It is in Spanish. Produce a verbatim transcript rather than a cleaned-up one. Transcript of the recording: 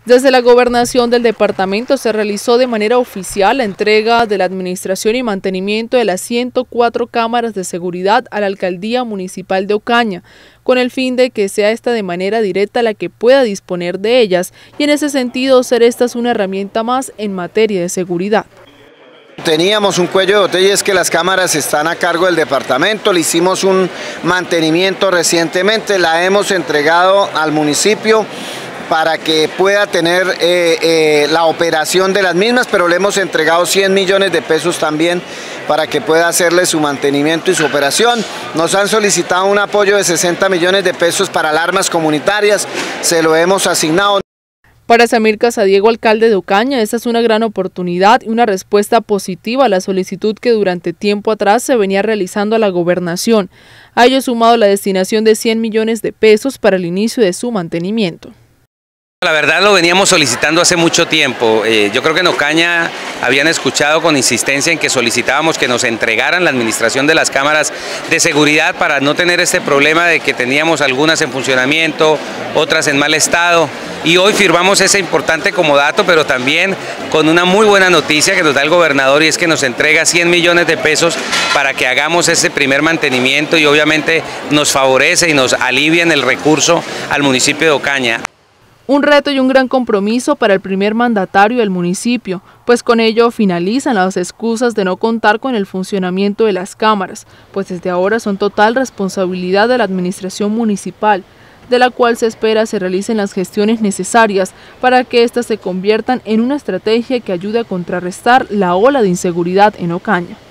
Desde la gobernación del departamento se realizó de manera oficial la entrega de la administración y mantenimiento de las ciento cuatro cámaras de seguridad a la Alcaldía Municipal de Ocaña, con el fin de que sea esta de manera directa la que pueda disponer de ellas y en ese sentido ser estas una herramienta más en materia de seguridad. Teníamos un cuello de botella, es que las cámaras están a cargo del departamento, le hicimos un mantenimiento recientemente, la hemos entregado al municipio para que pueda tener eh, eh, la operación de las mismas, pero le hemos entregado cien millones de pesos también para que pueda hacerle su mantenimiento y su operación. Nos han solicitado un apoyo de sesenta millones de pesos para alarmas comunitarias, se lo hemos asignado. Para Samir Casadiego, alcalde de Ocaña, esta es una gran oportunidad y una respuesta positiva a la solicitud que durante tiempo atrás se venía realizando a la gobernación. A ello sumado la destinación de cien millones de pesos para el inicio de su mantenimiento. La verdad lo veníamos solicitando hace mucho tiempo. Eh, yo creo que en Ocaña habían escuchado con insistencia en que solicitábamos que nos entregaran la administración de las cámaras de seguridad para no tener este problema de que teníamos algunas en funcionamiento, otras en mal estado. Y hoy firmamos ese importante comodato, pero también con una muy buena noticia que nos da el gobernador, y es que nos entrega cien millones de pesos para que hagamos ese primer mantenimiento y obviamente nos favorece y nos alivia en el recurso al municipio de Ocaña. Un reto y un gran compromiso para el primer mandatario del municipio, pues con ello finalizan las excusas de no contar con el funcionamiento de las cámaras, pues desde ahora son total responsabilidad de la administración municipal, de la cual se espera se realicen las gestiones necesarias para que éstas se conviertan en una estrategia que ayude a contrarrestar la ola de inseguridad en Ocaña.